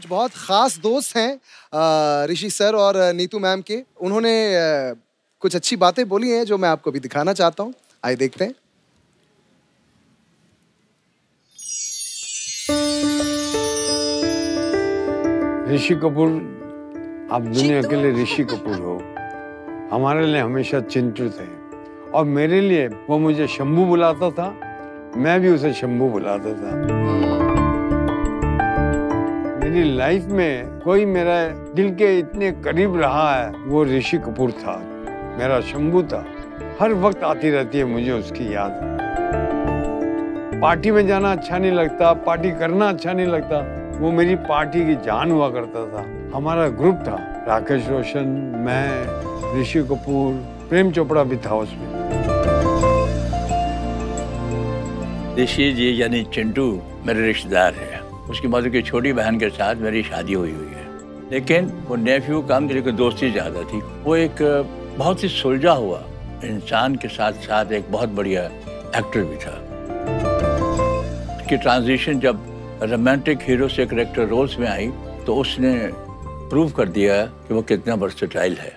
कुछ बहुत खास दोस्त हैं ऋषि सर और नीतू मैम के। उन्होंने कुछ अच्छी बातें बोली हैं जो मैं आपको भी दिखाना चाहता हूँ। आइए देखते हैं। ऋषि कपूर, आप दुनिया के लिए ऋषि कपूर हो, हमारे लिए हमेशा चिंटू थे। और मेरे लिए वो मुझे शंभू बुलाता था, मैं भी उसे शंभू बुलाता था। मेरी लाइफ में कोई मेरा दिल के इतने करीब रहा है वो ऋषि कपूर था, मेरा शंभू था। हर वक्त आती रहती है मुझे उसकी याद। पार्टी में जाना अच्छा नहीं लगता, पार्टी करना अच्छा नहीं लगता, वो मेरी पार्टी की जान हुआ करता था। हमारा ग्रुप था, राकेश रोशन, मैं, ऋषि कपूर, प्रेम चोपड़ा भी था उसमें। ऋषि जी यानी चिंटू मेरे रिश्तेदार है। उसकी मधु की छोटी बहन के साथ मेरी शादी हुई है, लेकिन वो नेफ्यू काम के लिए दोस्ती ज्यादा थी। वो एक बहुत ही सुलझा हुआ इंसान के साथ साथ एक बहुत बढ़िया एक्टर भी था। उसकी ट्रांजिशन जब रोमांटिक हीरो से करेक्टर रोल्स में आई तो उसने प्रूव कर दिया कि वो कितना वर्सेटाइल है।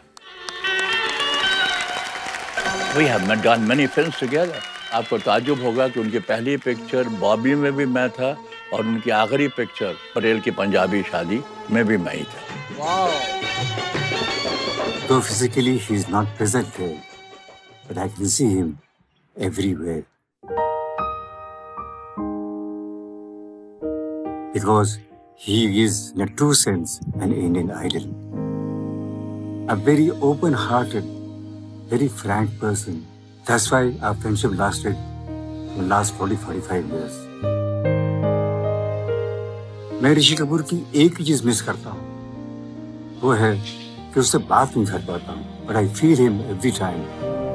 We have done many films together. आपको ताज्जुब होगा कि उनकी पहली पिक्चर बॉबी में भी मैं था और उनकी आखिरी पिक्चर पटेल की पंजाबी शादी में भी मैं ही था। Wow. Though physically he is not present here, but I can see him everywhere. Because he is, in a true sense, an Indian idol. A very open-hearted, very frank person. That's why our friendship lasted for the last 40-45 years. मैं ऋषि कपूर की एक ही चीज miss करता हूँ, वो है कि उससे बात नहीं कर पाता हूँ, but I feel him every time.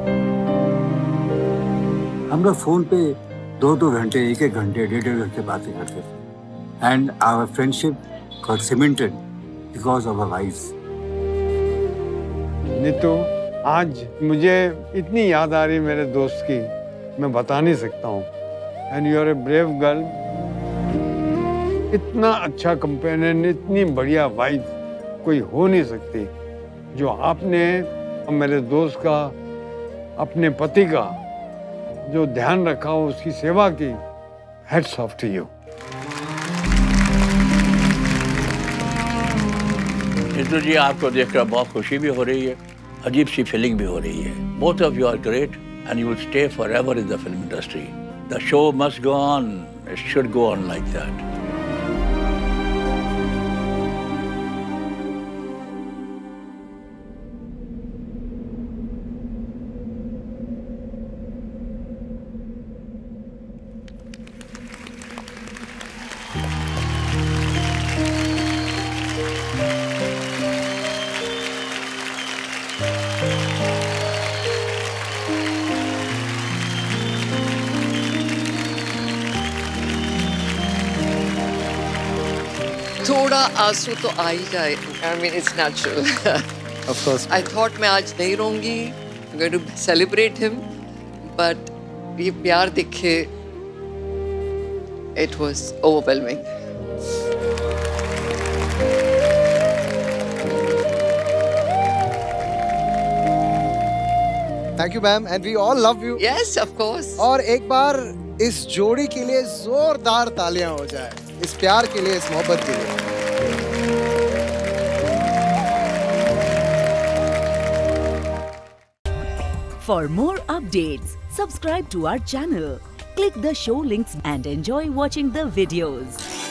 हम लोग फोन पे 2-2 घंटे, 1-1 घंटे, 1.5 घंटे बातें करते थे. And our friendship got cemented because of our wives. Neetu, आज मुझे इतनी याद आ रही मेरे दोस्त की, मैं बता नहीं सकता हूँ। And you are a brave girl. इतना अच्छा कंपेनियन, इतनी बढ़िया वाइफ कोई हो नहीं सकती जो आपने मेरे दोस्त का, अपने पति का जो ध्यान रखा, उसकी सेवा की। Hats off to you. Neetu जी, आपको देखकर बहुत खुशी भी हो रही है, अजीब सी फीलिंग भी हो रही है। Both of you are great and you will stay forever in the film industry. The show must go on. It should go on like that. थोड़ा आंसू तो आ ही जाए। I mean, it's natural. Of course. I thought मैं आज नहीं रहूंगी, I'm going to celebrate him, but ये प्यार दिखे, it was overwhelming. Thank you, ma'am, and we all love you. Yes, of course. और एक बार इस जोड़ी के लिए जोरदार तालियां हो जाए, इस प्यार के लिए, इस मोहब्बत के लिए। For more updates, subscribe to our channel, click the show links and enjoy watching the videos.